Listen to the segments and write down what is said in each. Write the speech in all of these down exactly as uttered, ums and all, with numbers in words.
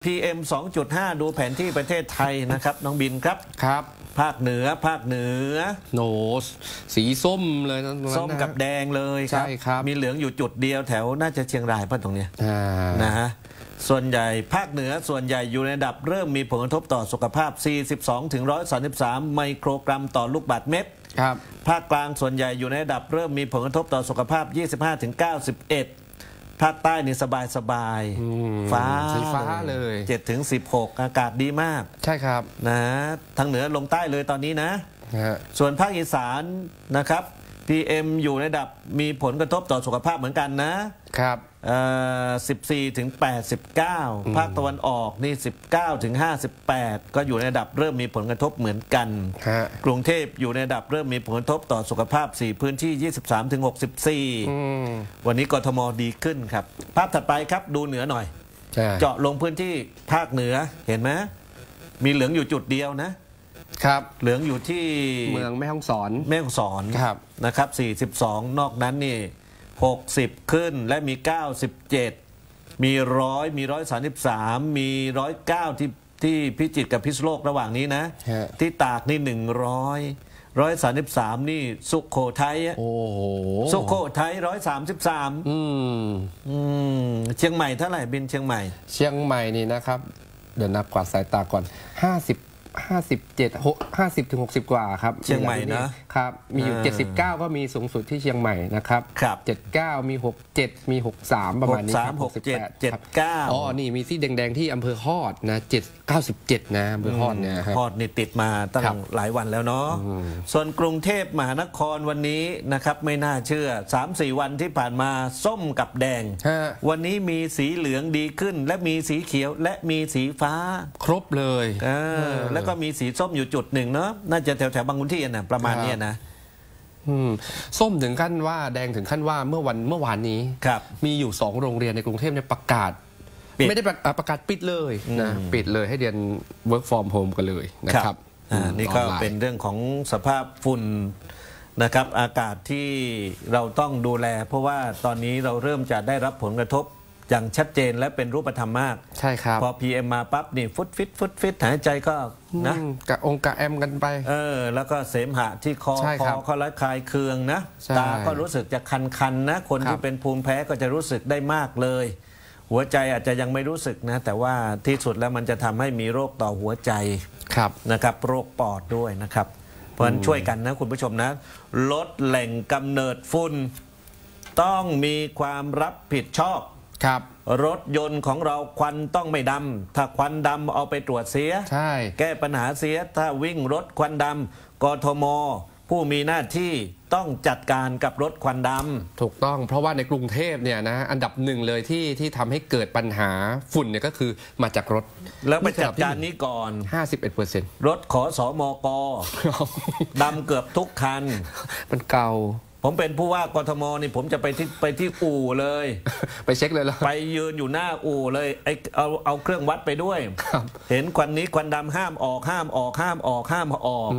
พี เอ็ม สองจุดห้า ดูแผนที่ประเทศไทยนะครับน้องบินครับครับภาคเหนือภาคเหนือโนสีส้มเลยนะส้มกับแดงเลยใช่ครับมีเหลืองอยู่จุดเดียวแถวน่าจะเชียงรายป่ะตรงเนี้ยนะฮะส่วนใหญ่ภาคเหนือส่วนใหญ่อยู่ในระดับเริ่มมีผลกระทบต่อสุขภาพ สี่สิบสองถึงหนึ่งร้อยสามสิบสาม ไมโครกรัมต่อลูกบาศก์เม็ดครับภาคกลางส่วนใหญ่อยู่ในระดับเริ่มมีผลกระทบต่อสุขภาพ ยี่สิบห้าถึงเก้าสิบเอ็ด ภาคใต้นี่สบายสบายฟ้าสีฟ้าเลยเจ็ดถึงสิบหก อากาศดีมากใช่ครับนะทางเหนือลงใต้เลยตอนนี้นะส่วนภาคอีสานนะครับ พี เอ็ม อยู่ในระดับมีผลกระทบต่อสุขภาพเหมือนกันนะครับสิบสี่ถึงแปดสิบเก้า ภาคตะวันออกนี่สิบเก้าถึงห้าสิบแปดก็อยู่ในระดับเริ่มมีผลกระทบเหมือนกันกรุงเทพอยู่ในระดับเริ่มมีผลกระทบต่อสุขภาพสี่พื้นที่ ยี่สิบสามถึงหกสิบสี่ วันนี้กทมดีขึ้นครับภาพถัดไปครับดูเหนือหน่อยเจาะลงพื้นที่ภาคเหนือเห็นไหมมีเหลืองอยู่จุดเดียวนะครับเหลืองอยู่ที่เมืองแม่ฮ่องสอนแม่ฮ่องสอนนะครับสี่สิบสองนอกนั้นนี่หกสิบขึ้นและมีเก้าสิบเจ็ดมีหนึ่งร้อยมีหนึ่งร้อยสามสิบสามมีหนึ่งร้อยเก้าที่ที่พิจิตรกับพิษณุโลกระหว่างนี้นะที่ตากนี่หนึ่งร้อยหนึ่งร้อยสามสิบสามนี่สุโขทัยโอ้โหสุโขทัยหนึ่งร้อยสามสิบสามอืมอืมเชียงใหม่เท่าไหร่บินเชียงใหม่เชียงใหม่นี่นะครับเดี๋ยวนับกวาดสายตาก่อนห้าสิบห้าสิบเจ็ด ห้าสิบถึงหกสิบกว่าครับเชียงใหม่นะครับมีอยู่เจ็ดสิบเก้าก็มีสูงสุดที่เชียงใหม่นะครับครับเจ็ดสิบเก้ามีหกสิบเจ็ดมีหกสิบสามประมาณนี้ครับหกสิบเจ็ด เจ็ดสิบเก้าอ๋อนี่มีที่แดงๆที่อำเภอฮอดนะเจ็ด เก้าสิบเจ็ดนะอำเภอฮอดเนี่ยฮอดนี่ติดมาตั้งหลายวันแล้วเนาะส่วนกรุงเทพมหานครวันนี้นะครับไม่น่าเชื่อ สามสี่ วันที่ผ่านมาส้มกับแดงวันนี้มีสีเหลืองดีขึ้นและมีสีเขียวและมีสีฟ้าครบเลยแล้วก็มีสีส้มอยู่จุดหนึ่งเนาะน่าจะแถวแถวบางขุนเทียนนะประมาณนี้นะส้มถึงขั้นว่าแดงถึงขั้นว่าเมื่อวันเมื่อวานนี้มีอยู่สองโรงเรียนในกรุงเทพเนี่ยประกาศไม่ได้ประกาศปิดเลยนะปิดเลยให้เรียน work from home กันเลยนะครับนี่ก็เป็นเรื่องของสภาพฝุ่นนะครับอากาศที่เราต้องดูแลเพราะว่าตอนนี้เราเริ่มจะได้รับผลกระทบอย่างชัดเจนและเป็นรูปธรรมมากใช่ครับพอ พี เอ็ม มาปั๊บนี่ฟุตฟิตฟุตฟิตหายใจก็นะกะองกะแอมกันไปเออแล้วก็เสมหะที่คอคอเขาละคายเคืองนะตาก็รู้สึกจะคันๆนะคนที่เป็นภูมิแพ้ก็จะรู้สึกได้มากเลยหัวใจอาจจะยังไม่รู้สึกนะแต่ว่าที่สุดแล้วมันจะทำให้มีโรคต่อหัวใจนะครับโรคปอดด้วยนะครับเพราะฉะนั้นช่วยกันนะคุณผู้ชมนะลดแหล่งกำเนิดฝุ่นต้องมีความรับผิดชอบครับรถยนต์ของเราควันต้องไม่ดำถ้าควันดำเอาไปตรวจเสียใช่แก้ปัญหาเสียถ้าวิ่งรถควันดำกทมผู้มีหน้าที่ต้องจัดการกับรถควันดำถูกต้องเพราะว่าในกรุงเทพเนี่ยนะอันดับหนึ่งเลยที่ที่ทำให้เกิดปัญหาฝุ่นเนี่ยก็คือมาจากรถแล้วไปจัดการนี้ก่อนห้าสิบเอ็ดเปอร์เซ็นต์รถขอสมกดำเกือบทุกคันมันเก่าผมเป็นผู้ว่ากทมนี่ผมจะไปที่ไปที่อู่เลยไปเช็คเลยล่ะไปยืนอยู่หน้าอู่เลยไอเอาเอาเครื่องวัดไปด้วยเห็นควันนี้ควันดำห้ามออกห้ามออกห้ามออกห้ามออก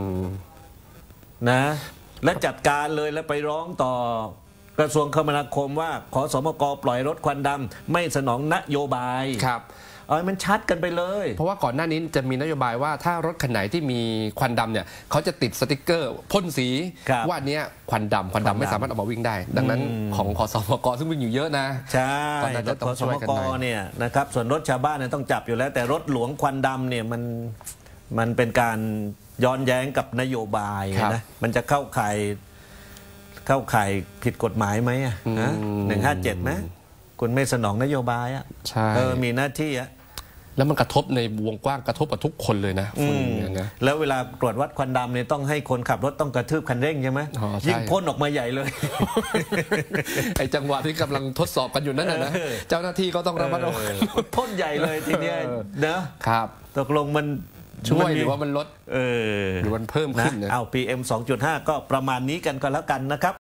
นะและจัดการเลยแล้วไปร้องต่อกระทรวงคมนาคมว่าขอสมกปล่อยรถควันดำไม่สนองนโยบายครับเออมันชัดกันไปเลยเพราะว่าก่อนหน้านี้จะมีนโยบายว่าถ้ารถคันไหนที่มีควันดำเนี่ยเขาจะติดสติกเกอร์พ่นสีว่าเนี้ยควันดำควันดำไม่สามารถออกมาวิ่งได้ดังนั้นของขอสมกซึ่งวิ่งอยู่เยอะนะใช่รถขอสมกเนี่ยนะครับส่วนรถชาวบ้านเนี่ยต้องจับอยู่แล้วแต่รถหลวงควันดำเนี่ยมันมันเป็นการย้อนแย้งกับนโยบายนะมันจะเข้าข่ายเข้าข่ายผิดกฎหมายไหมอ่ะหนึ่งห้าเจ็ดไหมคุณไม่สนองนโยบายอ่ะเออมีหน้าที่อ่ะแล้วมันกระทบในวงกว้างกระทบกับทุกคนเลยนะแล้วเวลาตรวจวัดควันดำเนี่ยต้องให้คนขับรถต้องกระทืบคันเร่งใช่ไหมยิ่งพ่นออกมาใหญ่เลยไอ้จังหวะที่กำลังทดสอบกันอยู่นั่นนะเจ้าหน้าที่ก็ต้องระมัดระวังพ่นใหญ่เลยทีเนี้ยนะครับตกลงมันช่วยหรือว่ามันลดเออหรือมันเพิ่มขึ้นนะเอา พี เอ็ม สองจุดห้า ก็ประมาณนี้กันก็แล้วกันนะครับ